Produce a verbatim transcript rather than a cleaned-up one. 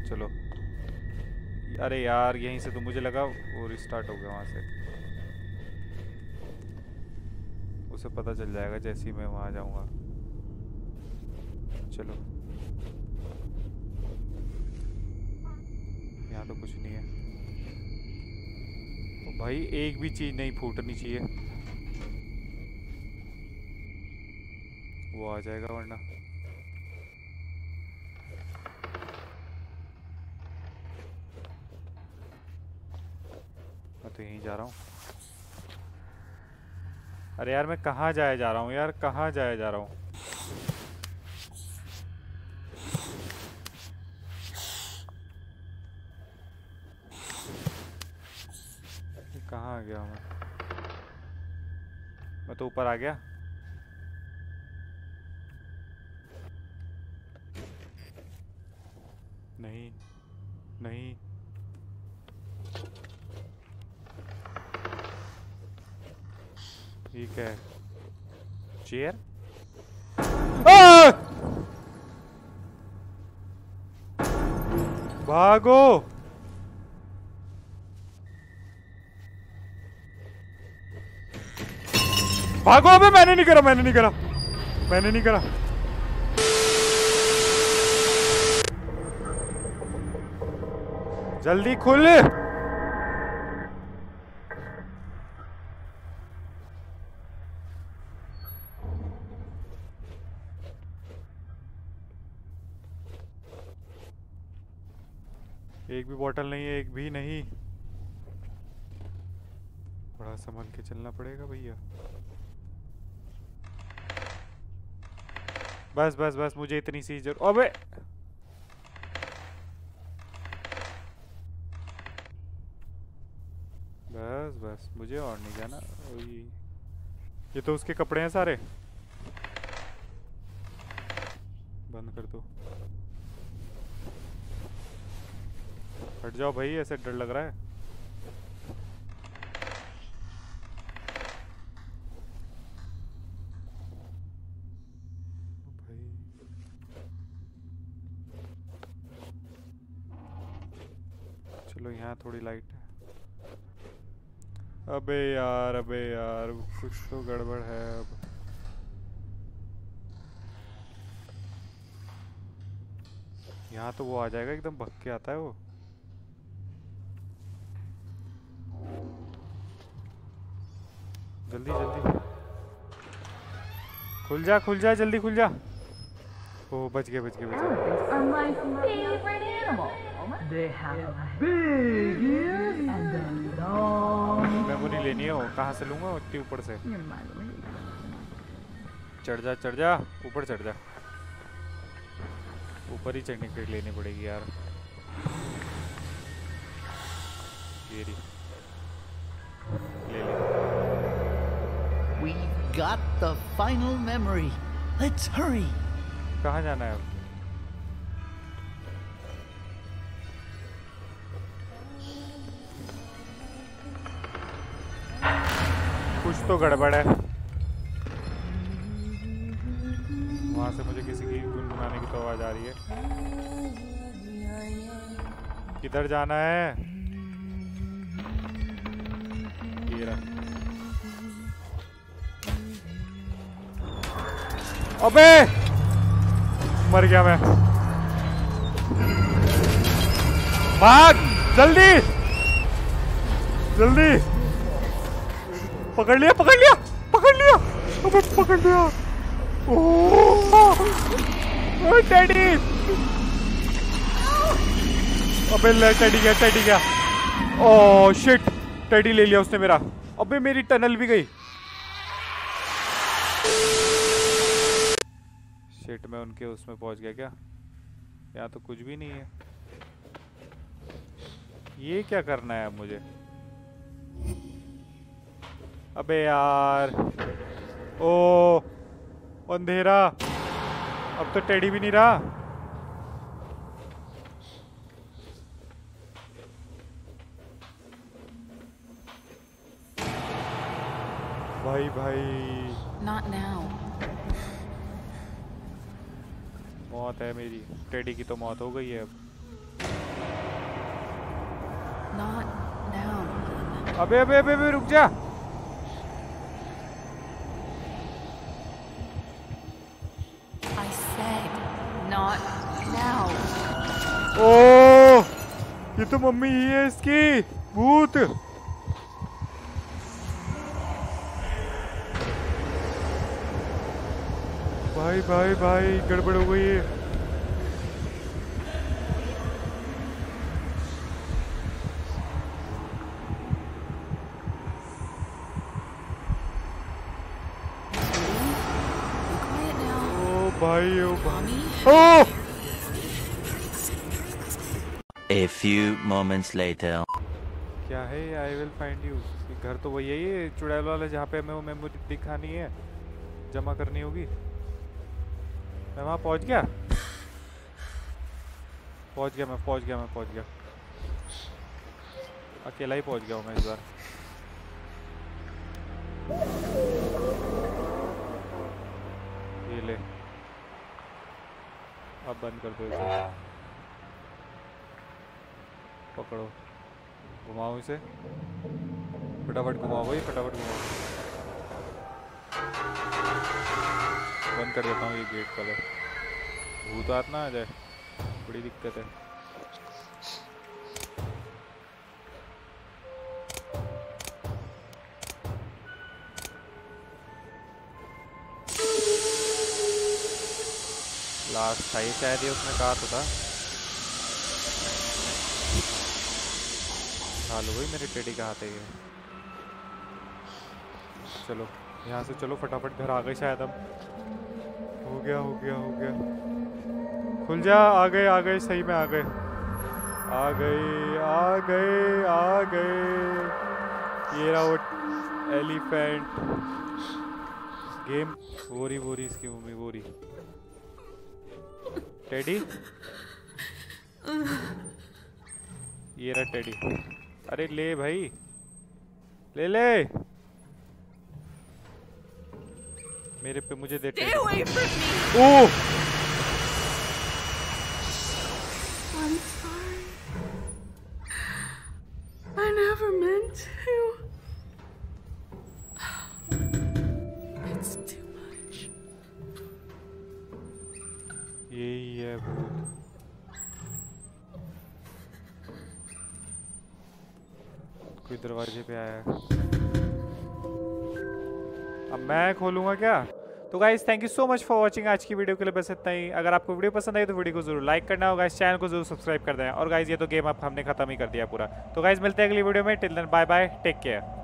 चलो। अरे यार यहीं से तो मुझे लगा वो रिस्टार्ट हो गया वहाँ से। उसे पता चल जाएगा जैसे ही मैं वहाँ जाऊँगा। चलो, यहाँ तो कुछ नहीं है। ओ भाई एक भी चीज़ नहीं फूटनी चाहिए, वो आ जाएगा वरना। मैं तो यहीं जा रहा हूँ। अरे यार मैं कहाँ जाया जा रहा हूँ यार, कहाँ जाया जा रहा हूँ। कहाँ आ गया मैं? मैं तो ऊपर आ गया। नहीं नहीं, ठीक है। चेयर। भागो। भागो। अबे मैंने नहीं करा, मैंने नहीं करा, मैंने नहीं करा। जल्दी खुल। एक भी बोतल नहीं है, एक भी नहीं। बड़ा संभल के चलना पड़ेगा भैया। बस बस बस, मुझे इतनी सी जरूर। अबे बस बस, मुझे और नहीं जाना। ये तो उसके कपड़े हैं सारे। बंद कर दो। हट जाओ भाई, ऐसे डर लग रहा है। भाई चलो, यहाँ थोड़ी लाइट है। अबे यार, अबे यार, कुछ तो गड़बड़ है अब। यहाँ तो वो आ जाएगा, एकदम भग के आता है वो। जल्दी जल्दी खुल जा, खुल जा, जल्दी खुल जा। ओ बच गए, बच गए, बच गए। They have a big ears and a long. Memory लेनी है, वो कहाँ से लूँगा? इतनी ऊपर से। चढ़ जा, चढ़ जा, ऊपर चढ़ जा। ऊपर ही चढ़ने के लिए लेनी पड़ेगी यार। ये रही, ले ले। We've got the final memory. Let's hurry. कहाँ जाना है अब? कुछ तो गड़बड़ है। वहां से मुझे किसी की गुनगुनाने की तो आवाज आ रही है। किधर जाना है? ये रहा। अबे मर गया मैं। भाग जल्दी जल्दी। पकड़ लिया, पकड़ लिया, पकड़ लिया, अबे पकड़ लिया। Oh teddy. अबे ले, टेडी गया, टेडी गया। ओह शिट, टेडी ले लिया उसने मेरा। अबे मेरी टनल भी गई। शिट, मैं उनके उसमें पहुंच गया क्या? यहाँ तो कुछ भी नहीं है। ये क्या करना है अब मुझे? अबे यार, ओ अंधेरा। अब तो टेडी भी नहीं रहा। भाई भाई, Not now. मौत है मेरी। टेडी की तो मौत हो गई है अब। Not now. अबे अबे अबे अबे रुक जा। I said not now. ओह, ये तो मम्मी ही है इसकी, भूत। भाई भाई भाई गड़बड़ हो गई है। ओ भाई ओ भाई ओ A few moments later. क्या है? I will find you. घर तो वही है ये चुड़ैल वाला, जहाँ पे हमें वो मेमोरी दिखानी है, जमा करनी होगी। मैं वहाँ पहुँच गया पहुँच गया मैं पहुँच गया मैं पहुँच गया अकेला ही पहुँच गया हूँ मैं इस बार। ये ले, अब बंद कर दो इसे। पकड़ो, घुमाओ इसे, फटाफट घुमाओ भाई, फटाफट घुमाओ। बंद कर देता हूँ ये गेट कलर, भूत आत ना आ जाए, बड़ी दिक्कत है। लास्ट था ये शायद, ये उसने कहा तो था। हालो भाई मेरे टेडी का हाथ है ये। चलो यहाँ से चलो फटाफट, घर आ गए शायद हम। हो गया हो गया हो गया, खुल जा, आ गए आ गए, सही में आ गए आ गए आ गए आ गए। ये रहा वो एलिफेंट गेम। वोरी वोरी इसकी मम्मी, वोरी टेडी। ये रहा टेडी। अरे ले भाई, ले ले मेरे पे, मुझे दे teddy. Oh I'm sorry. I never meant to. It's too much. यही है भूत। कोई दरवाजे पे आया है, अब मैं खोलूंगा क्या? तो guys thank you so much for watching. आज की वीडियो के लिए बस इतना ही। अगर आपको वीडियो पसंद आई तो वीडियो को जरूर लाइक करना होगा, इस चैनल को जरूर सब्सक्राइब कर देना। और गाइस ये तो गेम अब हमने खत्म ही कर दिया पूरा। तो गाइस मिलते हैं अगली वीडियो में, till then bye bye, take care.